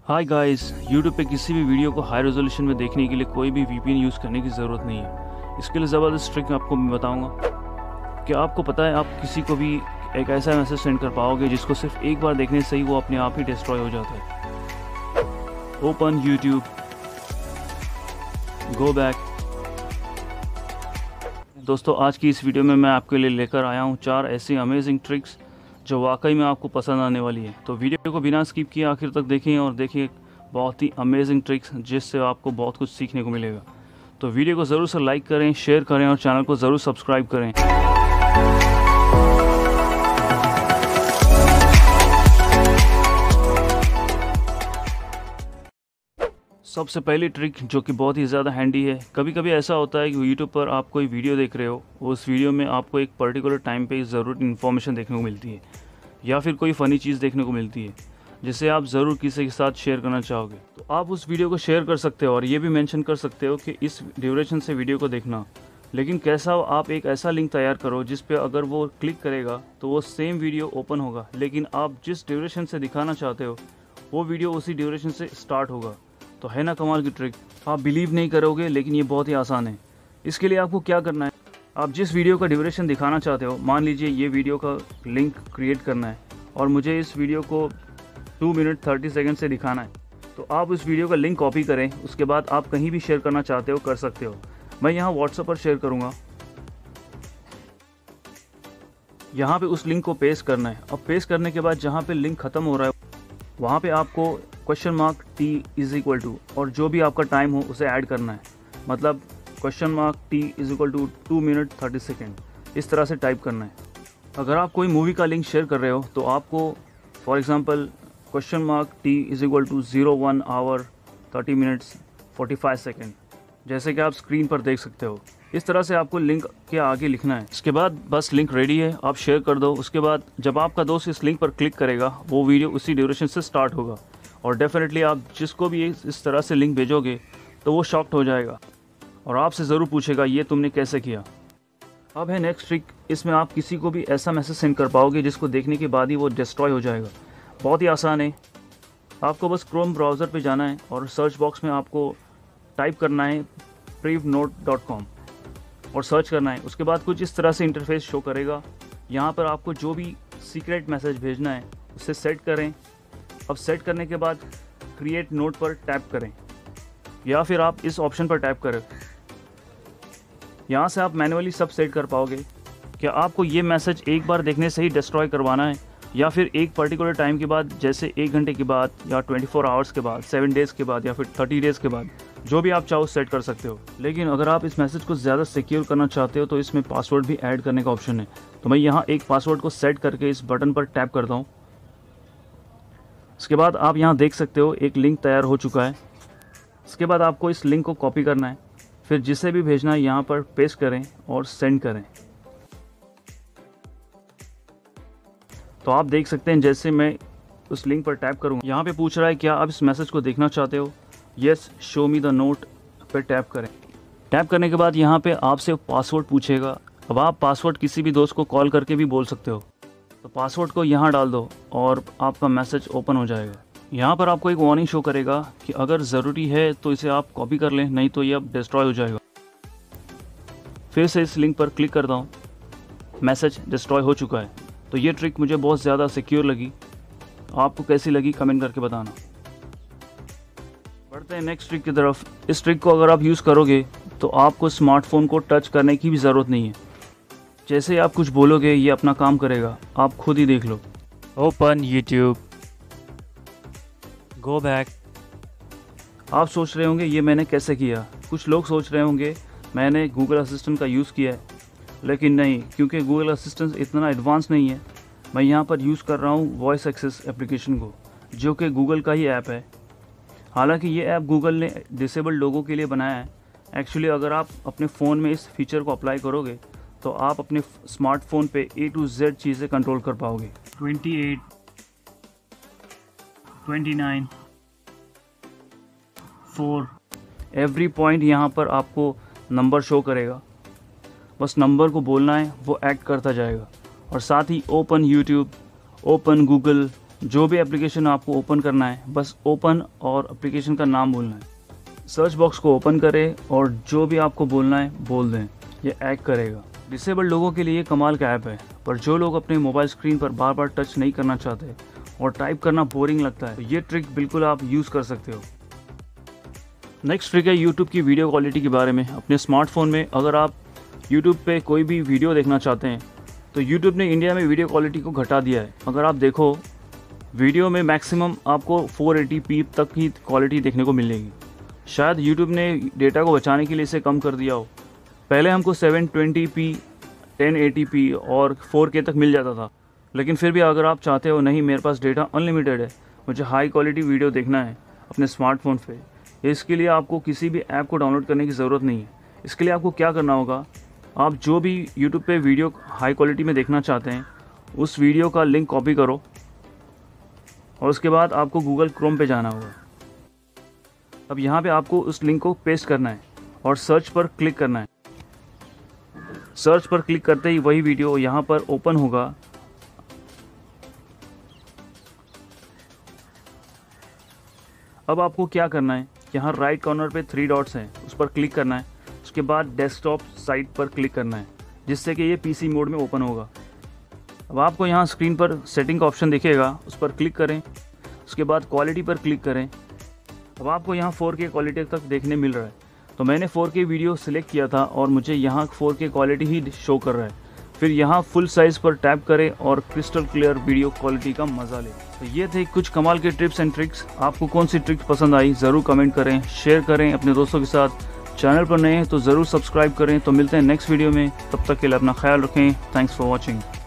Hi guys, YouTube पे किसी भी वीडियो को हाई रेजोल्यूशन में देखने के लिए कोई भी वीपीएन यूज़ करने की ज़रूरत नहीं है। इसके लिए ज़बरदस्त ट्रिक आपको मैं बताऊंगा कि आपको पता है आप किसी को भी एक ऐसा मैसेज सेंड कर पाओगे जिसको सिर्फ एक बार देखने से ही वो अपने आप ही डिस्ट्रॉय हो जाता है। Open YouTube, go back. दोस्तों, आज की इस वीडियो में मैं आपके लिए लेकर आया हूँ 4 ऐसी अमेजिंग ट्रिक्स जो वाकई में आपको पसंद आने वाली है। तो वीडियो को बिना स्किप किए आखिर तक देखें और देखिए बहुत ही अमेजिंग ट्रिक्स जिससे आपको बहुत कुछ सीखने को मिलेगा। तो वीडियो को ज़रूर से लाइक करें, शेयर करें और चैनल को ज़रूर सब्सक्राइब करें। सबसे पहली ट्रिक जो कि बहुत ही ज़्यादा हैंडी है। कभी कभी ऐसा होता है कि यूट्यूब पर आप कोई वीडियो देख रहे हो, उस वीडियो में आपको एक पर्टिकुलर टाइम पे ज़रूरी इन्फॉर्मेशन देखने को मिलती है या फिर कोई फ़नी चीज़ देखने को मिलती है जिसे आप ज़रूर किसी के साथ शेयर करना चाहोगे। तो आप उस वीडियो को शेयर कर सकते हो और ये भी मेंशन कर सकते हो कि इस ड्यूरेशन से वीडियो को देखना। लेकिन कैसा हो, आप एक ऐसा लिंक तैयार करो जिस पे अगर वो क्लिक करेगा तो वो सेम वीडियो ओपन होगा, लेकिन आप जिस ड्यूरेशन से दिखाना चाहते हो वो वीडियो उसी ड्यूरेशन से स्टार्ट होगा। तो है ना कमाल की ट्रिक। आप बिलीव नहीं करोगे लेकिन ये बहुत ही आसान है। इसके लिए आपको क्या करना है, आप जिस वीडियो का ड्यूरेशन दिखाना चाहते हो, मान लीजिए ये वीडियो का लिंक क्रिएट करना है और मुझे इस वीडियो को 2 मिनट 30 सेकंड से दिखाना है, तो आप उस वीडियो का लिंक कॉपी करें। उसके बाद आप कहीं भी शेयर करना चाहते हो कर सकते हो। मैं यहाँ व्हाट्सएप पर शेयर करूँगा। यहाँ पे उस लिंक को पेस्ट करना है। अब पेस्ट करने के बाद जहाँ पे लिंक ख़त्म हो रहा है वहाँ पे आपको $T = और जो भी आपका टाइम हो उसे ऐड करना है। मतलब $T = 2 मिनट 30 सेकेंड, इस तरह से टाइप करना है। अगर आप कोई मूवी का लिंक शेयर कर रहे हो तो आपको for example T = 01 hour 30 minutes 45 second, जैसे कि आप स्क्रीन पर देख सकते हो। इस तरह से आपको लिंक के आगे लिखना है। इसके बाद बस लिंक रेडी है, आप शेयर कर दो। उसके बाद जब आपका दोस्त इस लिंक पर क्लिक करेगा वो वीडियो उसी ड्यूरेशन से स्टार्ट होगा और डेफिनेटली आप जिसको भी इस तरह से लिंक भेजोगे तो वो शॉक्ड हो जाएगा और आपसे ज़रूर पूछेगा ये तुमने कैसे किया। अब है नेक्स्ट ट्रिक। इसमें आप किसी को भी ऐसा मैसेज सेंड कर पाओगे जिसको देखने के बाद ही वो डिस्ट्रॉय हो जाएगा। बहुत ही आसान है। आपको बस क्रोम ब्राउज़र पे जाना है और सर्च बॉक्स में आपको टाइप करना है privnote.com और सर्च करना है। उसके बाद कुछ इस तरह से इंटरफेस शो करेगा। यहाँ पर आपको जो भी सीक्रेट मैसेज भेजना है उसे सेट करें। अब सेट करने के बाद क्रिएट नोट पर टैप करें या फिर आप इस ऑप्शन पर टैप करें। यहाँ से आप मैन्युअली सब सेट कर पाओगे। क्या आपको ये मैसेज एक बार देखने से ही डिस्ट्रॉय करवाना है या फिर एक पर्टिकुलर टाइम के बाद, जैसे 1 घंटे के बाद या 24 आवर्स के बाद, 7 डेज़ के बाद या फिर 30 डेज़ के बाद, जो भी आप चाहो सेट कर सकते हो। लेकिन अगर आप इस मैसेज को ज़्यादा सिक्योर करना चाहते हो तो इसमें पासवर्ड भी ऐड करने का ऑप्शन है। तो मैं यहाँ एक पासवर्ड को सेट करके इस बटन पर टैप करता हूँ। इसके बाद आप यहाँ देख सकते हो एक लिंक तैयार हो चुका है। इसके बाद आपको इस लिंक को कॉपी करना है, फिर जिसे भी भेजना है यहाँ पर पेस्ट करें और सेंड करें। तो आप देख सकते हैं जैसे मैं उस लिंक पर टैप करूँगा, यहाँ पे पूछ रहा है क्या आप इस मैसेज को देखना चाहते हो। Yes, show me the note पर टैप करें। टैप करने के बाद यहाँ पे आपसे पासवर्ड पूछेगा। अब आप पासवर्ड किसी भी दोस्त को कॉल करके भी बोल सकते हो। तो पासवर्ड को यहाँ डाल दो और आपका मैसेज ओपन हो जाएगा। यहाँ पर आपको एक वार्निंग शो करेगा कि अगर ज़रूरी है तो इसे आप कॉपी कर लें, नहीं तो ये अब डिस्ट्रॉय हो जाएगा। फिर से इस लिंक पर क्लिक करता हूँ। मैसेज डिस्ट्रॉय हो चुका है। तो ये ट्रिक मुझे बहुत ज़्यादा सिक्योर लगी। आपको कैसी लगी कमेंट करके बताना। बढ़ते हैं नेक्स्ट ट्रिक की तरफ। इस ट्रिक को अगर आप यूज़ करोगे तो आपको स्मार्टफोन को टच करने की भी ज़रूरत नहीं है। जैसे आप कुछ बोलोगे ये अपना काम करेगा, आप खुद ही देख लो। Open YouTube, go back. आप सोच रहे होंगे ये मैंने कैसे किया। कुछ लोग सोच रहे होंगे मैंने गूगल असिस्टेंट का यूज़ किया है, लेकिन नहीं, क्योंकि गूगल असिस्टेंट इतना एडवांस नहीं है। मैं यहाँ पर यूज़ कर रहा हूँ वॉइस एक्सेस एप्लीकेशन को, जो कि गूगल का ही ऐप है। हालांकि ये ऐप गूगल ने डिसेबल्ड लोगों के लिए बनाया है। एक्चुअली अगर आप अपने फ़ोन में इस फीचर को अप्लाई करोगे तो आप अपने स्मार्टफोन पे A to Z चीज़ें कंट्रोल कर पाओगे। 28, 29, 4 एवरी पॉइंट यहाँ पर आपको नंबर शो करेगा। बस नंबर को बोलना है, वो एक्ट करता जाएगा। और साथ ही ओपन यूट्यूब, ओपन गूगल, जो भी एप्लीकेशन आपको ओपन करना है, बस ओपन और एप्लीकेशन का नाम बोलना है। सर्च बॉक्स को ओपन करें और जो भी आपको बोलना है बोल दें, ये ऐड करेगा। डिसेबल्ड लोगों के लिए ये कमाल का ऐप है, पर जो लोग अपने मोबाइल स्क्रीन पर बार बार टच नहीं करना चाहते और टाइप करना बोरिंग लगता है, तो ये ट्रिक बिल्कुल आप यूज़ कर सकते हो। नेक्स्ट ट्रिक है यूट्यूब की वीडियो क्वालिटी के बारे में। अपने स्मार्टफोन में अगर आप यूट्यूब पे कोई भी वीडियो देखना चाहते हैं तो यूट्यूब ने इंडिया में वीडियो क्वालिटी को घटा दिया है। अगर आप देखो वीडियो में मैक्सिमम आपको 480p तक की क्वालिटी देखने को मिलेगी। शायद यूट्यूब ने डेटा को बचाने के लिए इसे कम कर दिया हो। पहले हमको 720p, 1080p और 4K तक मिल जाता था, लेकिन फिर भी अगर आप चाहते हो नहीं मेरे पास डेटा अनलिमिटेड है, मुझे हाई क्वालिटी वीडियो देखना है अपने स्मार्टफोन पे, इसके लिए आपको किसी भी ऐप को डाउनलोड करने की ज़रूरत नहीं है। इसके लिए आपको क्या करना होगा, आप जो भी यूट्यूब पे वीडियो हाई क्वालिटी में देखना चाहते हैं उस वीडियो का लिंक कॉपी करो और उसके बाद आपको गूगल क्रोम पे जाना होगा। अब यहाँ पे आपको उस लिंक को पेस्ट करना है और सर्च पर क्लिक करना है। सर्च पर क्लिक करते ही वही वीडियो यहाँ पर ओपन होगा। अब आपको क्या करना है, यहाँ राइट कॉर्नर पे 3 डॉट्स हैं, उस पर क्लिक करना है। उसके बाद डेस्कटॉप साइट पर क्लिक करना है, जिससे कि ये पीसी मोड में ओपन होगा। अब आपको यहाँ स्क्रीन पर सेटिंग का ऑप्शन दिखेगा, उस पर क्लिक करें। उसके बाद क्वालिटी पर क्लिक करें। अब आपको यहाँ 4K क्वालिटी तक देखने मिल रहा है, तो मैंने 4K वीडियो सिलेक्ट किया था और मुझे यहाँ 4K क्वालिटी ही शो कर रहा है। फिर यहाँ फुल साइज़ पर टैप करें और क्रिस्टल क्लियर वीडियो क्वालिटी का मज़ा लें। तो ये थे कुछ कमाल के टिप्स एंड ट्रिक्स। आपको कौन सी ट्रिक्स पसंद आई ज़रूर कमेंट करें, शेयर करें अपने दोस्तों के साथ। चैनल पर नए हैं तो ज़रूर सब्सक्राइब करें। तो मिलते हैं नेक्स्ट वीडियो में, तब तक के लिए अपना ख्याल रखें। Thanks for watching.